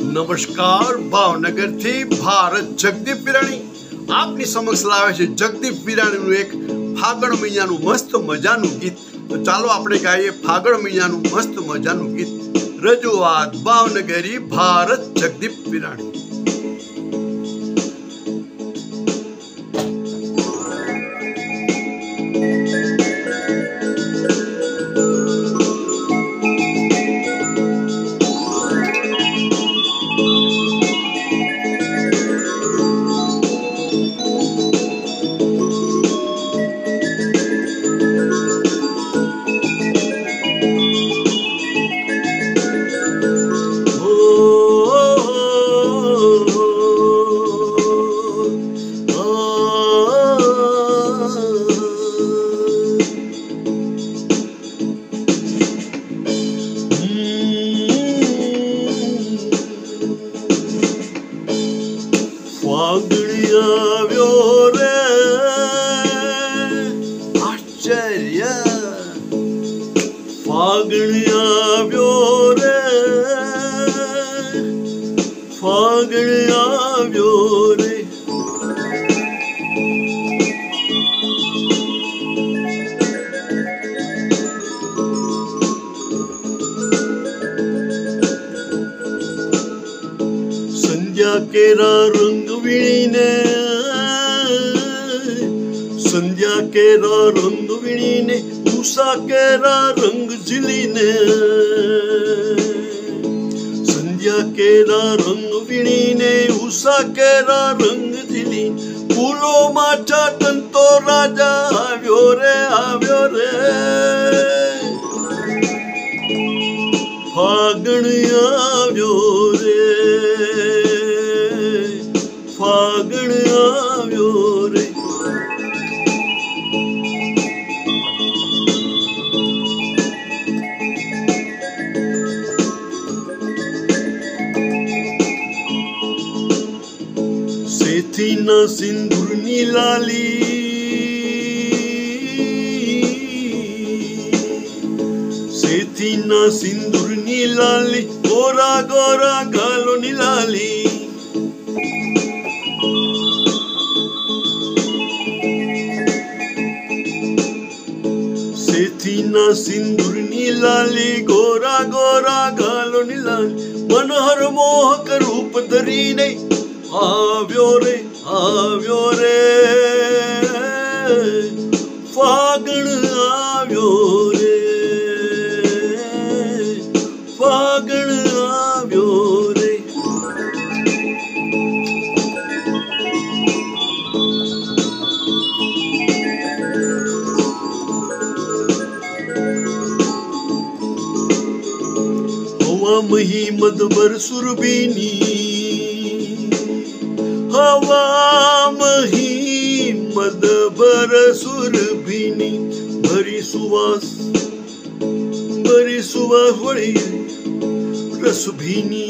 नमस्कार, भावनगर थी भारत जगदीप विरानी आपनी समक्ष लावे छे जगदीप विरानीनु एक फागण महीनानु मस्त मजानु गीत। तो चालो आपणे गाईए फागण महीनानु मस्त मजानु गीत। रजूआत भावनगरी भारत जगदीप विरानी। फागण आव्योरे आश्चर्य, फागण आव्योरे, फागण आव्योरे। संध्या केरा रंग विणीने, संध्या केरा रंग विणीने, उषा केरा रंग झिलीने। संध्या केरा रंग विणीने, उषा केरा रंग झिली, फूलो माचा तंतो राजा आव्यो रे, आव्यो रे। फागण आव्यो रे, फागण आव्यो रे। सेथीना सिंदूरनी लाली, सेथीना सिंदूरनी लाली, गोरा गोरा गालोनी लाली। सेथीना सिंदूरनी लाली, गोरा गोरा गालोनी लाली, मनोहर मोहक रूप धरीने आव्यो रे, आव्यो रे। फागण आव्यो रे, फागण आव्यो रे। हवा मही मदबर सुरबीनी, हवा मही मदबर सुरभीनी, भरी सुवास वळी रसभीनी,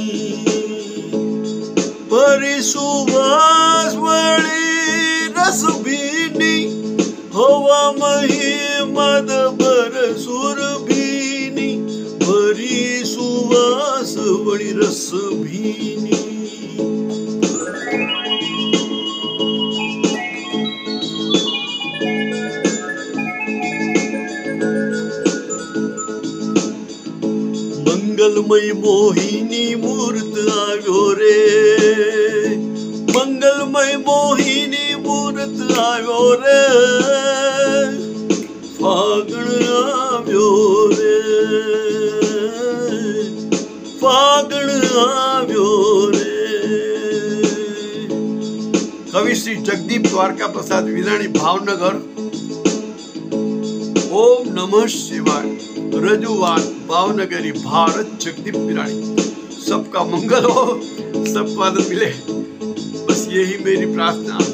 भरी सुवास वळी रसभीनी। हवा मही मदबर सुरभीनी, भरी सुवास वळी रसभीनी। मंगलमय मोहिनी मूर्त आव्यो रे, मंगलमय मोहिनी मूर्त आव्यो रे। फागण आव्यो रे, फागण आव्यो रे। कवि श्री जगदीप द्वारका प्रसाद विरानी, भावनगर। ओम नमः शिवाय। रजूआत भावनगरी भारत जगदीप विरानी। सबका मंगल हो, सबको आनंद मिले, बस यही मेरी प्रार्थना।